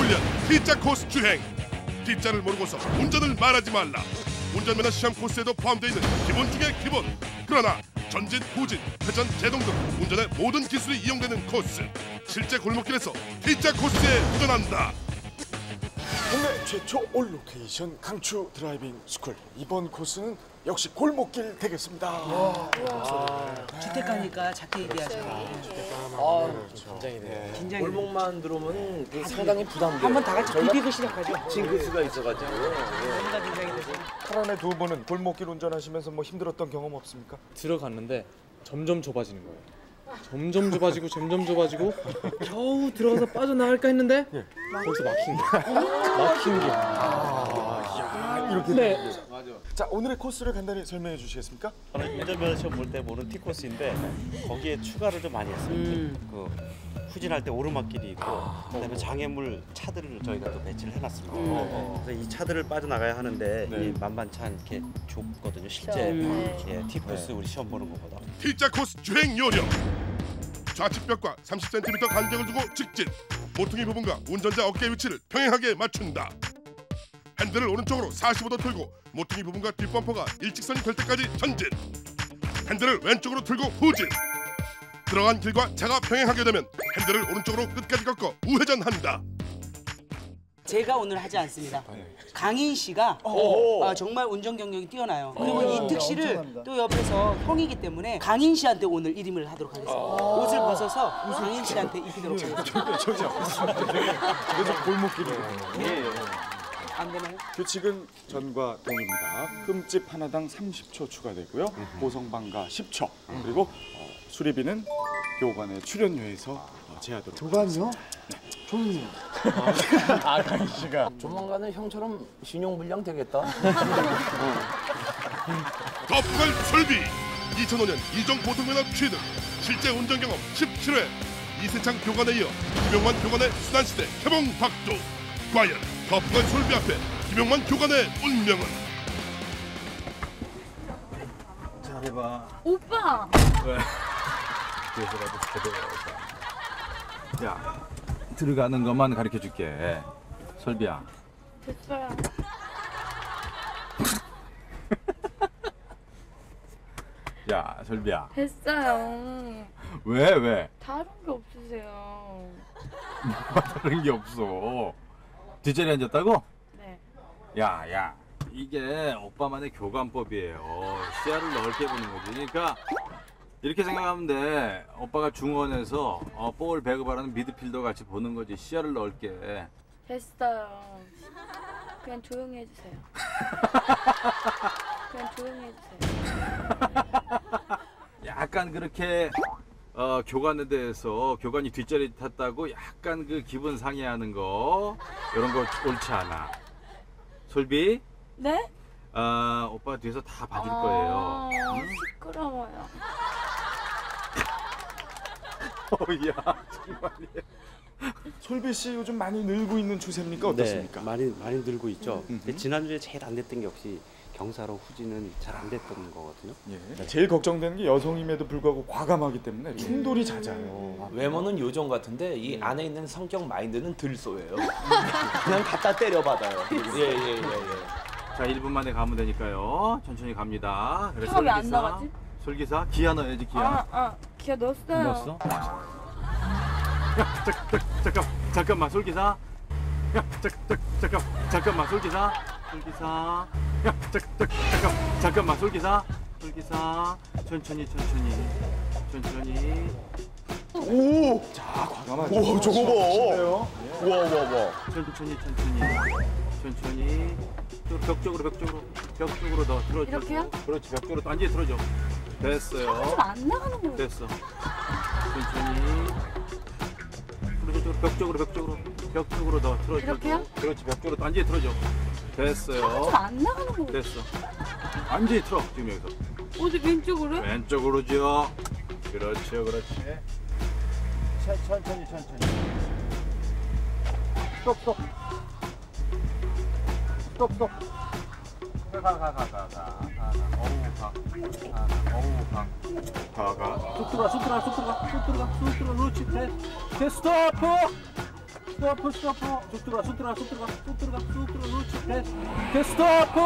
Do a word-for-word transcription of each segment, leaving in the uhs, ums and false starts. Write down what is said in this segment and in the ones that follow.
열린 T자 코스 주행. T자를 모르고서 운전을 말하지 말라. 운전면허 시험 코스에도 포함되어 있는 기본 중의 기본. 그러나 전진, 후진, 회전, 제동 등 운전의 모든 기술이 이용되는 코스. 실제 골목길에서 T자 코스에 도전한다. 국내 최초 올 로케이션 강추 드라이빙 스쿨. 이번 코스는 역시 골목길 되겠습니다. 와, 주택 가니까 작게 얘기하죠. 아, 긴장이네. 긴장이 골목만 들어오면 상당히 부담돼요. 한번 다 같이 비비고 시작하죠. 징크스가 있어가지고. 뭔가 긴장이 되죠. 파란의 두 분은 골목길 운전하시면서 뭐 힘들었던 경험 없습니까? 들어갔는데 점점 좁아지는 거예요. 점점 좁아지고 점점 좁아지고 겨우 들어가서 빠져나갈까 했는데 거기서 막힌 거예요. 막힌 게. 아, 이렇게. 네. 자, 오늘의 코스를 간단히 설명해 주시겠습니까? 저는 운전면허 시험 볼 때 보는 T코스인데 거기에 추가를 좀 많이 했어요. 음. 그 후진할 때 오르막길이 있고 그다음에 장애물 차들을 저희가 또 배치를 해놨습니다. 음. 그래서 이 차들을 빠져나가야 하는데 네. 이 만만치 않게 좁거든요. 실제 음. 예, T코스 우리 시험 보는 것보다. T자 코스 주행 요령. 좌측 벽과 삼십 센티미터 간격을 두고 직진. 모퉁이 부분과 운전자 어깨 위치를 평행하게 맞춘다. 핸들을 오른쪽으로 사십오 도 틀고 모퉁이 부분과 뒷범퍼가 일직선이 될 때까지 전진. 핸들을 왼쪽으로 틀고 후진. 들어간 길과 차가 평행하게 되면 핸들을 오른쪽으로 끝까지 꺾어 우회전한다. 제가 오늘 하지 않습니다. 강인 씨가 어, 정말 운전 경력이 뛰어나요. 그리고 이특 씨를 또 옆에서 형이기 때문에 강인 씨한테 오늘 일임을 하도록 하겠습니다. 옷을 벗어서 강인 씨한테 입히도록 하겠습니다. 저기요. 그래서 골목길이에요. 안 되나요? 규칙은 전과 동입니다. 흠집 하나당 삼십 초 추가되고요. 보성방가 십 초. 그리고 어, 수리비는 교관의 출연료에서 어, 제하도록. 교관이요? 저는요. 아, 강희 씨가. 조만간은 형처럼 신용불량 되겠다. 덮걸 설비. 이천오 년 이종 보통면허 취득. 실제 운전 경험 십칠 회. 이세창 교관에 이어 김용만 교관의 수단시대 개봉 박두. 과연 덮걸 설비 앞에 김용만 교관의 운명은? 잘해봐. 오빠! 왜? 그래서라도 제대로. 야, 들어가는 것만 가르쳐줄게. 설비야. 됐어요. 야, 설비야. 됐어요. 왜, 왜? 다른 게 없으세요. 뭐가 다른 게 없어. 뒷자리에 앉았다고? 네. 야, 야. 이게 오빠만의 교관법이에요. 시야를 넓게 보는 거지. 그러니까 이렇게 생각하면 돼. 오빠가 중원에서 어, 볼 배급하는 미드필더 같이 보는 거지. 시야를 넓게. 됐어요. 그냥 조용히 해주세요. 그냥 조용히 해주세요. 약간 그렇게 어, 교관에 대해서 교관이 뒷자리 탔다고 약간 그 기분 상해하는 거 이런 거 옳지 않아. 솔비, 네? 아, 오빠 뒤에서 다 봐줄 아, 거예요. 응? 시끄러워요. 어야 정말이야. 솔비 씨 요즘 많이 늘고 있는 추세입니까? 어떻습니까? 네, 많이 많이 늘고 있죠. 음. 근데 지난주에 제일 안 됐던 게 역시 경사로 후진은 잘 안 됐던 거거든요. 예. 제일 걱정되는 게 여성임에도 불구하고 과감하기 때문에 충돌이 잦아요. 외모는 요정 같은데 이 안에 있는 성격 마인드는 들쏘예요. 그냥 갖다 때려받아요. 예예예 예, 예. 자, 일 분 만에 가면 되니까요. 천천히 갑니다. 그래, 차가 왜 안 설기사, 나가지? 설기사, 기아 넣어야지, 기아. 아, 아, 기아 넣었어요. 넣었어? 야, 잠, 잠, 잠깐, 잠깐만, 솔기사. 야, 잠, 잠, 잠깐, 잠깐만, 솔기사. 솔기사. 야, 잠, 잠, 잠깐, 잠깐만, 솔기사. 솔기사. 천천히, 천천히, 천천히. 오! 자, 과감하죠. 오, 저거 봐. 우와, 우와, 우와. 천천히, 천천히, 천천히. 벽 쪽으로, 벽 쪽으로, 벽 쪽으로 더 들어줘. 이렇게요? 그렇지, 벽 쪽으로 완전히 들어줘. 됐어요. 좀 안 나가는 거예요. 됐어. 천천히. 그렇죠. 벽 쪽으로, 벽 쪽으로, 벽 쪽으로 더 틀어줘. 이렇게요? 그렇지, 벽 쪽으로 완전히 틀어줘. 됐어요. 좀 안 나가는 거예요. 됐어. 완전히 틀어, 지금 여기서. 어디 왼쪽으로요? 왼쪽으로죠. 그렇죠, 그렇지. 천, 천천히, 천천히. 스톱, 스톱. 스톱, 스톱. 가, 가, 가, 가, 가, 가. 어우, 가. 가, 어우, 가. 가, 가. 쑥 들어가, 쑥 들어가, 쑥 들어가, 쑥 들어가, 쑥 들어가. 그렇지, 돼. 돼, 스톱! 스토프 스토프 쑥 들어가 쑥 들어가 쑥 들어가 쑥 들어가 쑥 들어가 그렇지 됐어 됐어 스토프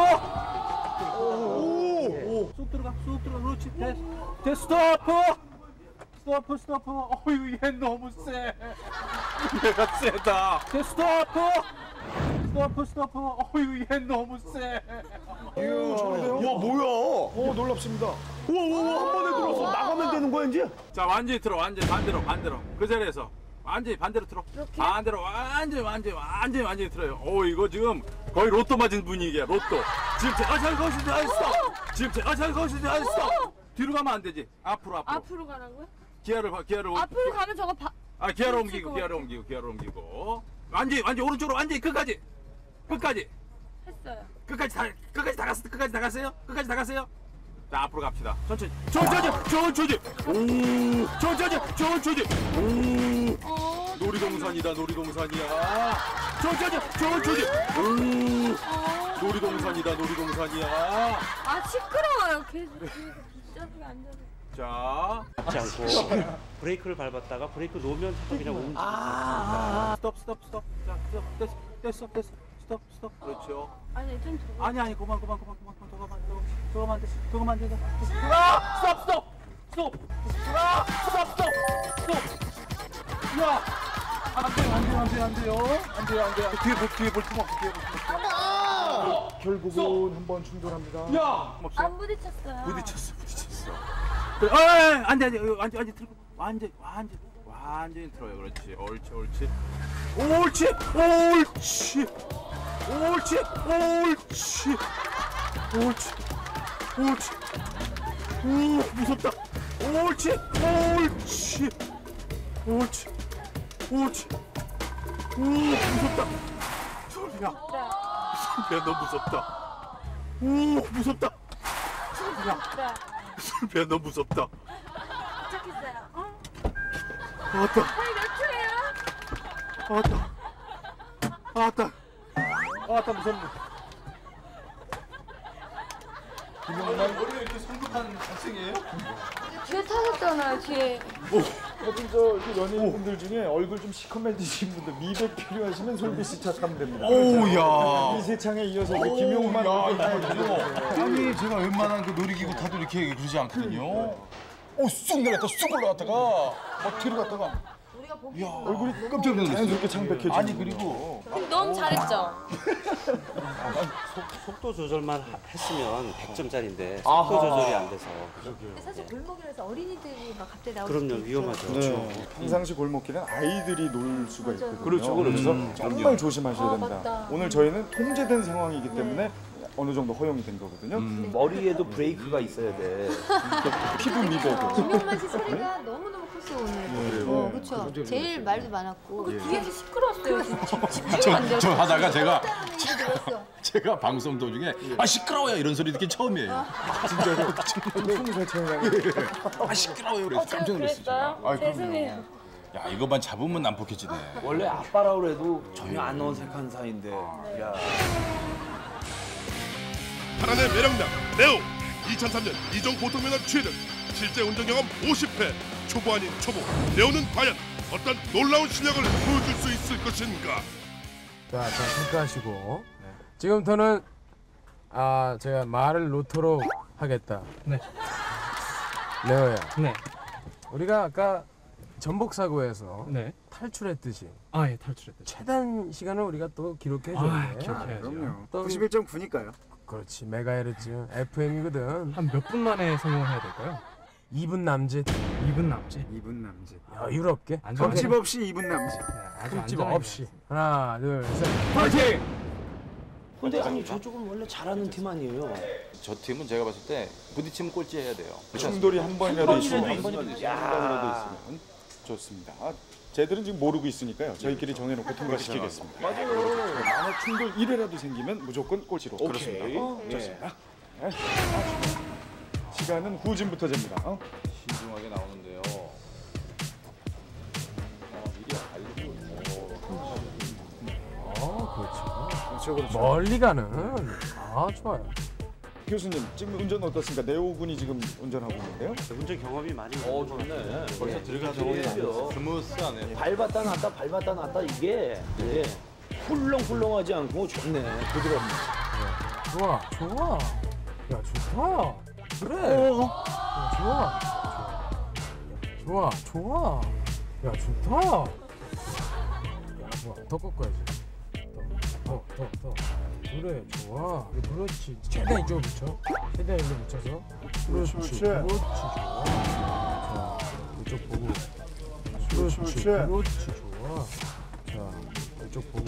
오오쑥 들어가 쑥 들어가 그렇지 됐어 됐어 스토프 스토프 스토프 어휴 얘 너무 세 얘가 세다 됐어 스토프 스토프 스토프 어휴 얘 너무 세 와 뭐야? 오 놀랍습니다. 우와 한 번에 들어서 나가면 되는 거야 이제? 자 완전히 틀어 완전히 반대로 반대로 그 자리에서 완전히 반대로 틀어 반대로 완전히 완전히 완전히 완전히 틀어요. 오 이거 지금 거의 로또 맞은 분위기야 로또. 지금 제가 잘 거시지 않았어. 지금 제가 잘 거시지 않았어. 뒤로 가면 안 되지. 앞으로 앞으로. 앞으로 가라고요? 기아를 봐 기아를 옮- 앞으로 가면 저거 바... 아 기아를 멈출 옮기고 것 기아를 같아. 옮기고 기아를 옮기고 완전히 완전히 오른쪽으로 완전히 끝까지 끝까지 했어요. 끝까지 다 끝까지 다 갔어 끝까지 다 갔어요 끝까지 다 갔어요. 자 앞으로 갑시다. 천천히 천천히 천천히 오 천천히 천천히 오 어... 놀이동산이다 놀이동산이야. 천천히 천천히 오 놀이동산이다 놀이동산이야. 아 시끄러워요. 계속 뒷좌석에 앉아서. 자 하지 않고 브레이크를 밟았다가 브레이크 놓으면 차가 그냥 움직이고 있으니까. 스톱 스톱 스톱 자 스톱 됐어 됐어 됐어 스톱 스톱 그렇죠. 아니 좀 더. 아니 아니 그만 그만 그만 그만 더 가만 더 가만 돼 더 가만 돼 아 스톱 스톱 스톱 아 스톱 스톱 스톱 야 안돼 안돼 안돼 안돼요 안돼 안돼 뒤에 볼 뒤에 볼 틈 없어 뒤에 볼 틈 없어. 결국은 한번 충돌합니다. 야 없어요. 안 부딪혔어요. 부딪혔어 부딪혔어. 그래, 아 안돼 안돼 완전 완전 틀고 완전 완전 완전히 틀어요. 그렇지 옳지 옳지 옳지 옳지 옳지 옳지 옳지 옳지 오 무섭다 옳지 옳지 옳지 옳지 오 무섭다 소리야 소리야 너 무섭다 오 무섭다 소리야 소리야 너 무섭다 도착했어요. 어? 왔다 아니 몇 초예요? 왔다 왔다 왔다 무섭네. 뒤에 타셨잖아요. 뒤에. 요즘 저 이렇게 연예인분들 중에 얼굴 좀 시커매지신 분들 미백 필요하시면 솔비 씨 찾으면 됩니다. 오야. 이세창에 이어서 우리 김용만 얼굴 아니 제가 웬만한 그 놀이기구 타도 이렇게 그러지 않거든요. 오쑥 내렸다 쑥 올라갔다가 막 뒤로 갔다가 얼굴이 깜짝 놀랐어요. 자연스럽게 창백해지고. 아니 그리고 너무 잘했죠. 속도 조절만 하- 했으면 백 점짜리인데 속도 조절이 안 돼서. 사실 골목이라서 어린이들이 막 갑자기 나오고 그럼요 위험하죠. 네. 평상시 골목길은 아이들이 놀 수가 있거든요. 그렇죠, 그렇죠. 그래서 정말 조심하셔야 아, 됩니다. 맞다. 오늘 저희는 통제된 상황이기 때문에 어느 정도 허용이 된 거거든요. 머리에도 브레이크가 있어야 돼. 피부 미백을. 김용만 씨 소리가 너무너무 컸어요 오늘. 어, 그렇죠. 제일 말도 많았고. 뒤에서 시끄러웠어요. 진짜. 집중이 안 돼요. 저 하다가 제가 들었어. 제가 방송 도중에 아 시끄러워요 이런 소리 듣기 처음이에요. 진짜로 스무 살 차이나요. 아 시끄러워요 그래서 깜짝 놀랐어요. 제가. 그랬어요? 죄송해요. 야 이거만 잡으면 난폭해지네. 원래 아빠라 그래도 전혀 안 어색한 사이인데. 야. 파란의 매력남 레오 이천삼 년 이종 보통면허 취득 실제 운전 경험 오십 회 초보 아닌 초보 레오는 과연 어떤 놀라운 실력을 보여줄 수 있을 것인가. 자, 자 잠깐하시고 지금부터는 아 제가 말을 놓도록 하겠다. 네. 레오야. 네. 우리가 아까 전복 사고에서 네. 탈출했듯이 아, 예, 탈출했다. 최단 시간을 우리가 또 기록해 아, 줘야 돼. 기억해야죠. 또 구십일 점 구니까요. 그렇지. 메가헤르츠 에프엠이거든. 한 몇 분 만에 성공을 해야 될까요? 이 분 남짓. 이 분 남짓. 이 분 남짓. 여유롭게. 안전하게. 흠집 없이 이 분 남짓. 아주 흠집 안전하게 없이. 하나, 둘, 셋. 파이팅! 근데 아니 저쪽은 원래 잘하는 팀 아니에요? 저 팀은 제가 봤을 때 부딪히면 꼴찌 해야 돼요. 충돌이 한 번이라도 있으면 한 번이라도 번이라도 있으면 좋습니다. 아, 쟤들은 지금 모르고 있으니까요. 저희끼리 정해놓고 통과시키겠습니다. 맞아요. 만약 충돌 일 회라도 생기면 무조건 꼴찌로. 그렇습니다. 좋습니다. 네. 시간은 후진부터 됩니다. 어? 신중하게 나오는데요. 어, 그렇죠. 그렇죠, 그렇죠. 멀리 가는. 아, 좋아요. 교수님 지금 운전 어떻습니까? 네오 군이 지금 운전하고 있는데요. 운전 경험이 많이 어 좋네. 벌써 들어가서 스무스하네. 밟았다 놨다 밟았다 놨다 이게 예. 훌렁훌렁하지 않고 좋네. 부드럽네. 좋아, 좋아. 야, 좋다. 그래. 야, 좋아. 좋아, 좋아. 야, 좋다. 야, 좋아. 더 꺾어야지. 더, 더, 더. 그래, 좋아. 그렇지. 최대한 이쪽으로 붙여. 최대한 이쪽으로 붙여서. 그렇지, 그렇지. 그렇지, 좋아. 자, 이쪽 보고. 그렇지, 그렇지, 좋아. 자, 이쪽 보고.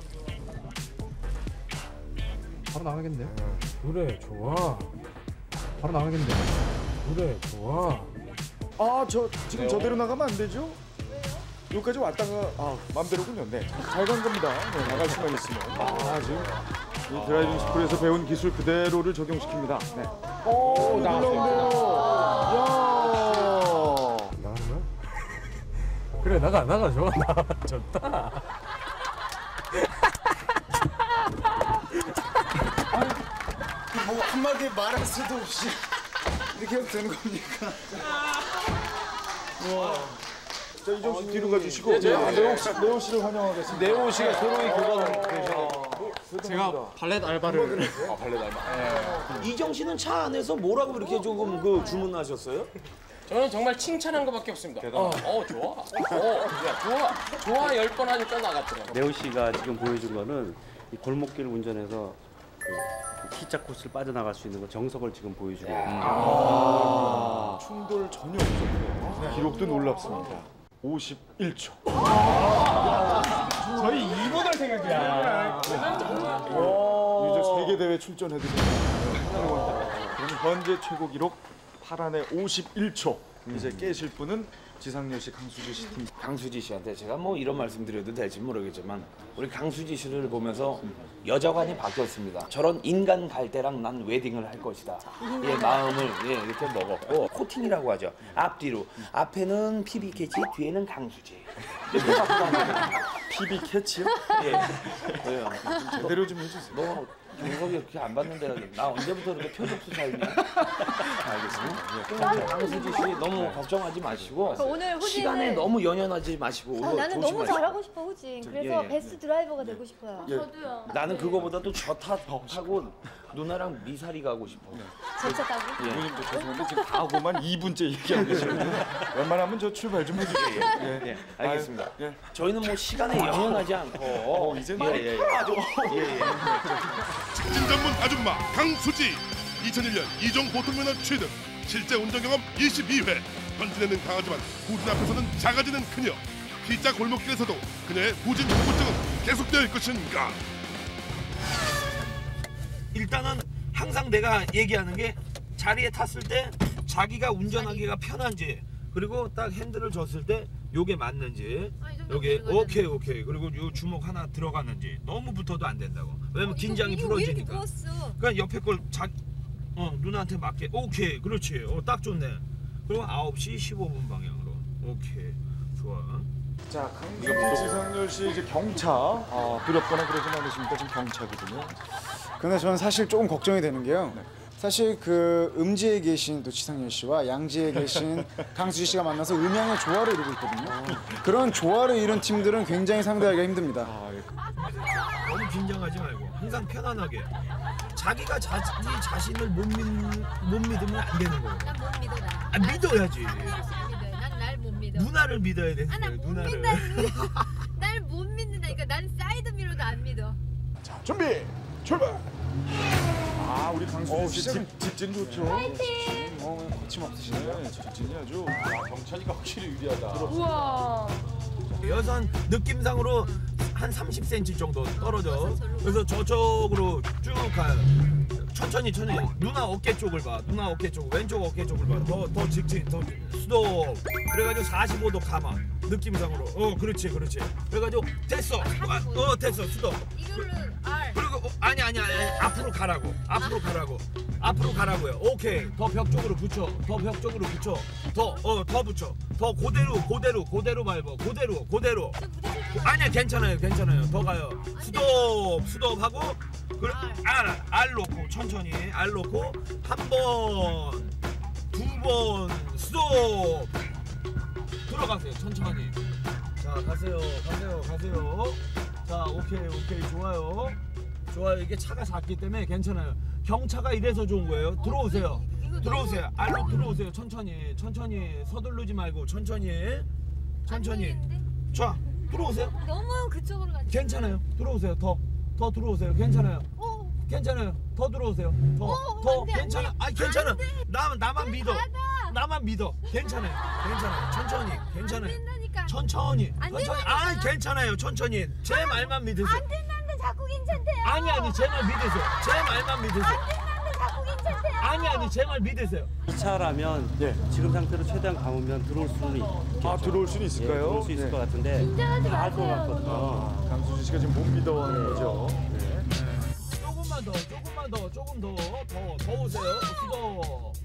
바로 나가겠네. 그래, 좋아. 바로 나가겠네. 그래, 좋아. 아, 저 지금 저대로 나가면 안 되죠? 여기까지 왔다가 아, 마음대로군요. 네, 잘 간 겁니다. 네, 나갈 수만 있으면. 아, 지금 이 드라이빙 스쿨에서 배운 기술 그대로를 적용시킵니다. 네. 오, 놀라운데요. 야. 나가는 거야? 그래, 나가, 나가, 좋아. 나 좋다. 뭐 한마디 말할 수도 없이 이렇게 해도 되는 겁니까? 자, 이정 씨 뒤로 가주시고. 네, 네오 씨, 네오 씨를 환영하겠습니다. 네오 씨가 도로에 교관되셔. 제가 발렛 알바를. 아 발렛 알바. 이정 씨는 차 안에서 뭐라고 그렇게 조금 그 주문하셨어요? 저는 정말 칭찬한 것밖에 없습니다. 어, 어 좋아. 어, 야, 좋아. 좋아 열 번 하니까 나갔더라고. 네오 씨가 지금 보여준 거는 이 골목길 운전에서 그 T자 코스를 빠져나갈 수 있는 거 정석을 지금 보여주고 있습니다. 아, 충돌 전혀 없었고요. 기록도 놀랍습니다. 오십일 초. 저희 이 분 할 생각이야. 이제 세계 대회 출전해드립니다. 그럼 현재 최고 기록 팔 안에 오십일 초. 이제 깨실 분은 지상렬 씨, 강수지 씨 팀. 강수지 씨한테 제가 뭐 이런 말씀 드려도 될지 모르겠지만 우리 강수지 씨를 보면서 여자관이 바뀌었습니다. 저런 인간 갈대랑 난 웨딩을 할 것이다. 예, 마음을 예, 이렇게 먹었고 코팅이라고 하죠. 앞뒤로. 앞에는 피비 캐치, 뒤에는 강수지. 피비 캐치요? 예. 왜요? 제대로 좀 해주세요. 너 경석이 그렇게 안 받는데 나 언제부터 그렇게 표적수 살냐? 알겠습니다. 예. 강수지 씨 너무 걱정하지 마시고 오늘 후진을- 시간에 너무 연연하지 마시고 아, 나는 너무 조심하시고. 잘하고 싶어 후진. 그래서 예, 예. 베스트 드라이버가 되고 싶어요. 저도요. 나는 그거보다도 저 탓하고 누나랑 미사리 가고 싶어. 제 차 타고. 예. 누님도 죄송한데 지금 다 하고만 이 분째 얘기하고 계시거든요. 웬만하면 저 출발 좀 해주세요. 예, 예, 알겠습니다. 아유, 예. 저희는 뭐 시간에 영연하지 않고. 어, 이제 예, 예, 예. 예, 예. 직진 전문 아줌마 강수지. 이천일 년 이종 보통면허 취득. 실제 운전 경험 이십이 회. 현진에는 강하지만 후진 앞에서는 작아지는 그녀. T자 골목길에서도 그녀의 후진 후보증은 계속될 것인가? 일단은 항상 내가 얘기하는 게 자리에 탔을 때 자기가 운전하기가 편한지 그리고 딱 핸들을 줬을 때 요게 맞는지 요게 오케이 오케이 그리고 요 주먹 하나 들어갔는지 너무 붙어도 안 된다고. 왜냐면 긴장이 풀어지니까. 그러니까 옆에 걸 자, 어 누나한테 맞게 오케이 그렇지 어 딱 좋네. 그리고 아홉 시 십오 분 방향으로 오케이 좋아. 자, 강수지, 지상렬 씨 이제 경차. 아, 두렵거나 그러진 않으십니까? 지금 경차거든요. 근데 저는 사실 조금 걱정이 되는 게요. 사실 그 음지에 계신 또 지상렬 씨와 양지에 계신 강수지 씨가 만나서 음양의 조화를 이루고 있거든요. 그런 조화를 이룬 팀들은 굉장히 상대하기가 힘듭니다. 너무 긴장하지 말고 항상 편안하게 자기가 자기 자신을 못, 믿, 못 믿으면 안 되는 거예요. 난 못 믿어 나. 아, 믿어야지. 난 날 못 믿어. 누나를 믿어야 돼. 아, 난 못 누나를. 믿다. 날 못 믿는다니까. 난 사이드 미러도 안 믿어. 자, 준비, 출발. 아, 우리 강수지 씨 시작은- 집, 집진 좋죠. 파이팅! 어, 거침없으시네. 집진이 아주. 아, 경찰이가 확실히 유리하다. 우와. 여선 느낌상으로 한 삼십 센티미터 정도 떨어져. 그래서 저쪽으로 쭉 가요. 천천히 천천히. 누나 어깨 쪽을 봐. 누나 어깨 쪽. 왼쪽 어깨 쪽을 봐. 더 더 직진. 더 스톱. 그래가지고 사십오 도 감아. 느낌상으로. 어 그렇지 그렇지. 그래가지고 됐어. 아, 어 됐어. 스톱. 이거를 R. 그리고 어, 아니 아니 아니 앞으로 가라고. 앞으로 가라고. 앞으로 가라고요. 오케이. 더 벽 쪽으로 붙여. 더 벽 쪽으로 붙여. 더 어 더 붙여. 더 그대로 그대로 그대로 밟아. 그대로 그대로. 아니야 괜찮아요 괜찮아요. 더 가요. 스톱 스톱하고 그래, 알, 알 놓고 천천히 알 놓고 한 번, 두 번 스톱. 들어가세요 천천히. 자 가세요 가세요 가세요. 자 오케이 오케이 좋아요 좋아요. 이게 차가 작기 때문에 괜찮아요. 경차가 이래서 좋은 거예요. 들어오세요 들어오세요. 알로 들어오세요. 천천히 천천히 서두르지 말고 천천히 천천히. 자 들어오세요. 너무 그쪽으로 가지. 괜찮아요. 들어오세요. 더 더 들어오세요. 괜찮아요. 어. 괜찮아요. 더 들어오세요. 더 어, 더 안 돼, 안 괜찮아. 돼. 아니 괜찮아. 안 돼. 나 나만 믿어. 가다. 나만 믿어. 괜찮아요. 괜찮아요. 천천히. 괜찮아요. 된다니까. 천천히. 안 천천히. 된다니까. 아 괜찮아요. 천천히. 제 말만 믿으세요. 안 된다는데 자꾸 괜찮대요. 아니 아니 제 말 믿으세요. 제 말만 믿으세요. 안 된다는데 자꾸 괜찮대요. 아니 아니 제 말 믿으세요. 이 차라면 예. 지금 상태로 최대한 감으면 들어올 수는 있겠죠. 아 들어올 수는 예, 있을까요? 들어올 수 있을 네. 것 같은데 긴장하지 다 할 것 마세요. 같거든요. 아, 강수지 씨가 지금 못 믿어하는 거죠. 네. 조금만 더 조금만 더 조금 더 더 더 오세요. 수도